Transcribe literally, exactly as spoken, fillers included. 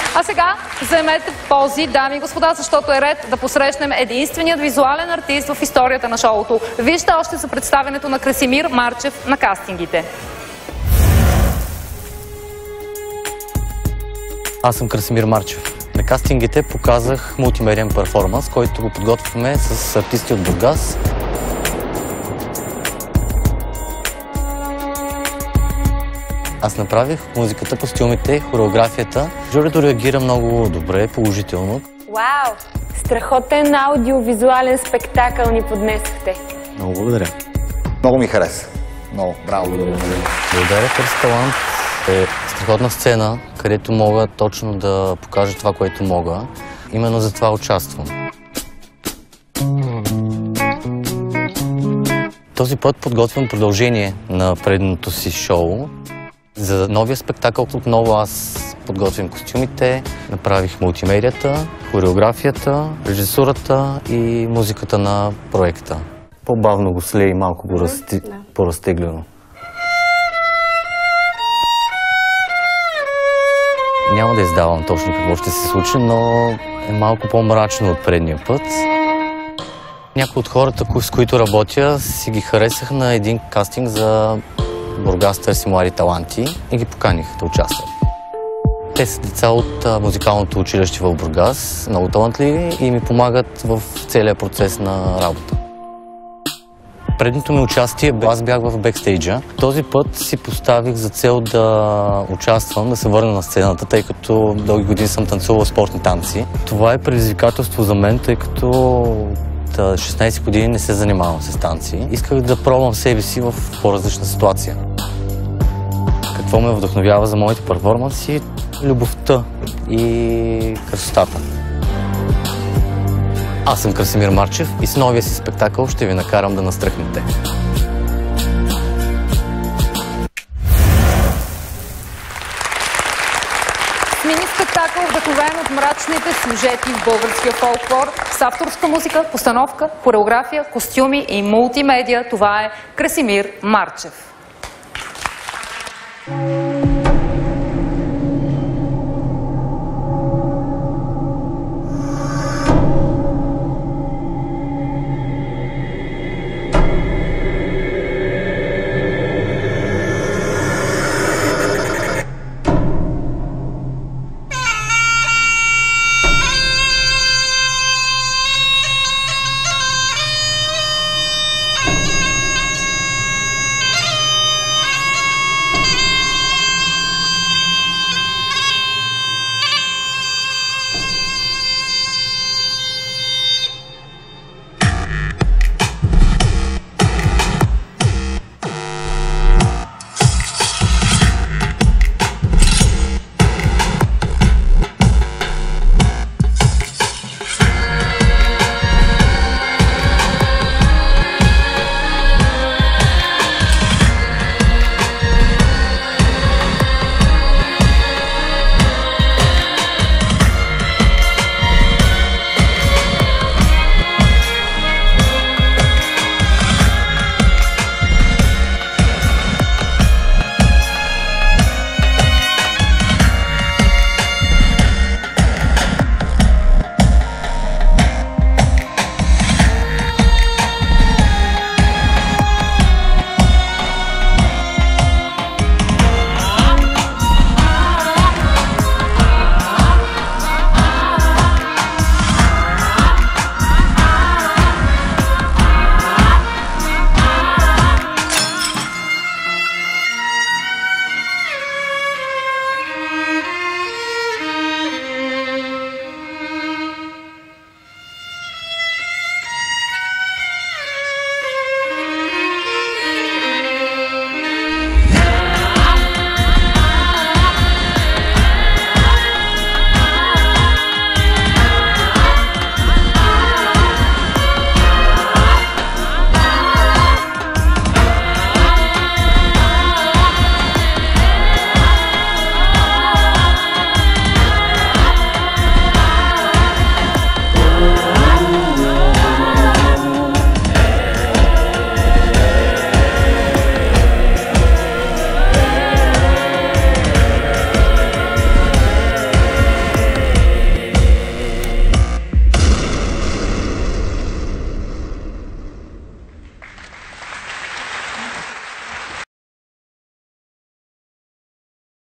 А сега заемете пози, дами и господа, защото е ред да посрещнем единственият визуален артист в историята на шоуто. Вижте още за представянето на Красимир Марчев на кастингите. Аз съм Красимир Марчев. На кастингите показах мултимедиен перформанс, който го подготвяме с артисти от Бургас. Аз направих музиката, костюмите, хореографията. Журито реагира много добре, положително. Вау! Страхотен аудиовизуален спектакъл ни поднесохте. Много благодаря. Много ми хареса. Много. Браво. Благодаря, Търс Талант е страхотна сцена, където мога точно да покажа това, което мога. Именно за това участвам. Този път подготвям продължение на предното си шоу. За новия спектакъл отново аз подготвям костюмите, направих мултимедията, хореографията, режисурата и музиката на проекта. По-бавно го слей и малко го разти... да. по-разтеглено. Няма да издавам точно какво ще се случи, но е малко по-мрачно от предния път. Някои от хората, с които работя, си ги харесах на един кастинг за Бургас търси млади таланти и ги поканих да участват. Те са деца от музикалното училище в Бургас, много талантливи и ми помагат в целия процес на работа. Предното ми участие, аз бях в бекстейджа. Този път си поставих за цел да участвам, да се върна на сцената, тъй като дълги години съм танцувал спортни танци. Това е предизвикателство за мен, тъй като от шестнайсет години не се занимавам с танци. Исках да пробвам себе си в по-различна ситуация. Какво ме вдъхновява за моите перформанси? Любовта и красотата. Аз съм Красимир Марчев и с новия си спектакъл ще ви накарам да настръхнете. Мини-спектакъл, вдъхновен от мрачните сюжети в българския фолклор, с авторска музика, постановка, хореография, костюми и мултимедия. Това е Красимир Марчев.